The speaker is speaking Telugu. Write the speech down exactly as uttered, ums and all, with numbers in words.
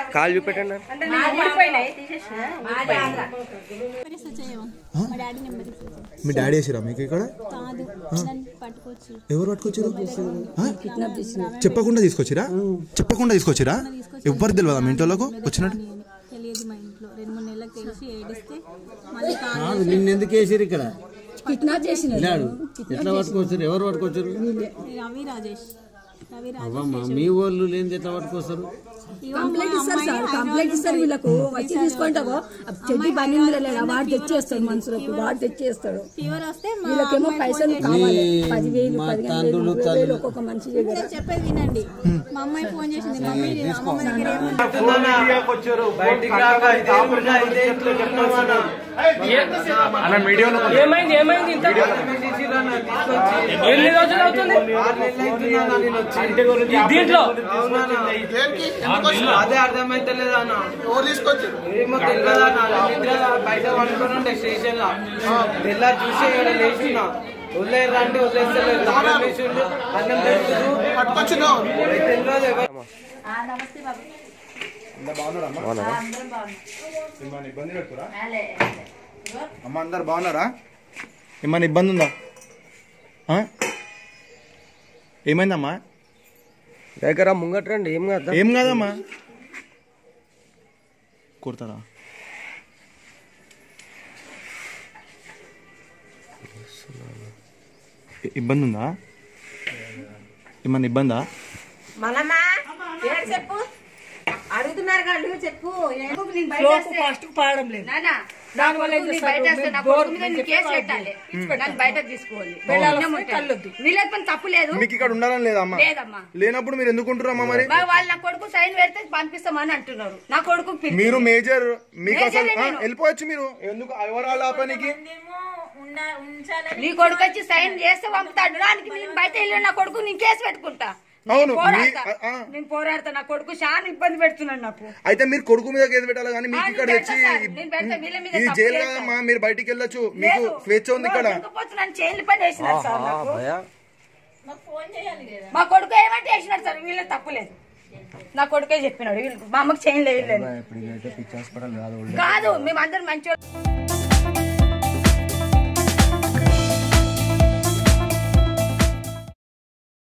కాలు చూపెట్టండి. మీ డాడీ వేసిరా మీకు ఇక్కడ? ఎవరు పట్టుకొచ్చారు? చెప్పకుండా తీసుకొచ్చిరా? చెప్పకుండా తీసుకొచ్చిరా? ఎవ్వరు తెలియదా మీ ఇంట్లోకి వచ్చినట్టు? నిన్నెందుకు వేసారు ఇక్కడ? ఎట్లా పట్టుకొచ్చారు? ఎవరు పట్టుకొచ్చారు? మీ వాళ్ళు లేని ఎట్లా పట్టుకొస్తారు? కంప్లైంట్ ఇస్తారు సార్, కంప్లైంట్ ఇస్తారు వీళ్ళకు. వచ్చి తీసుకుంటావో చెడ్డి బండి వాడు తెచ్చేస్తాడు, మనుషులకు వాడు తెచ్చేస్తాడు. వీళ్ళకేమో పైసలు కావాలి, పదివేలు పదిహేను వేలు ఒక్కొక్క మనిషి. చెప్పేది వినండి. మా అమ్మాయి ఫోన్ చేసింది, ఏమైంది ఏమైంది దీంట్లో అదే అర్థమైతలేదు అన్న. ఏమో తెలియదు అన్న. బయట పడుకున్నా స్టేషన్ లా తెల్లారి చూసి లేచినా వదిలేరు అంటే వదిలేస్తలేదు. తాళం వేసిండు, అన్నం పెడుతున్నారు, తెలియదు. అమ్మ అందరు బాగున్నారా? ఏమన్నా ఇబ్బంది ఉందా? ఏమైందమ్మా? దగ్గర ముంగట్రండి. ఏం కాదు, ఏం కాదమ్మా. కుడతారా? ఇబ్బంది ఉందా? ఏమన్నా ఇబ్బందా? చెప్పు, అడుగుతున్నారు కదా చెప్పు. ఫస్ట్ పాడడం లేదు. తప్పు లేదు. మీకు ఇక్కడ ఉండాలని లేదమ్మా? లేనప్పుడు మీరు ఎందుకు ఉంటున్నారమ్మా? మరి వాళ్ళు నా కొడుకు సైన్ పెడితే పంపిస్తామని అంటున్నారు. నా కొడుకు మీరు మేజర్, మీకు అసలు వెళ్ళిపోవచ్చు. మీరు ఎందుకు ఎవరాలు ఆ పనికి? నీ కొడుకు వచ్చి సైన్ చేస్తే పంపుతాడు. దానికి నేను బయట వెళ్ళి నా కొడుకు నేను కేసు పెట్టుకుంటా. అవును, నేను పోరాడతా. నా కొడుకు చాలా ఇబ్బంది పెడుతున్నాడు నాకు. అయితే మీరు కొడుకు మీద కేసు పెట్టాలి కానీ మీకు ఇక్కడ వచ్చి ఇది జైలు కదమ్మా. మీరు బయటికి వెళ్ళొచ్చు, మీకు స్వేచ్ఛ ఉంది ఇక్కడ. జైలు పని వేసినారు సార్ నాకు. మా కొడుకు ఏమంటే వేసినాడు సార్. వీళ్ళ తప్పులేదు. నా కొడుకే చెప్పినాడు. మా అమ్మకి చేయలేదు కాదు. మేమందరం మంచి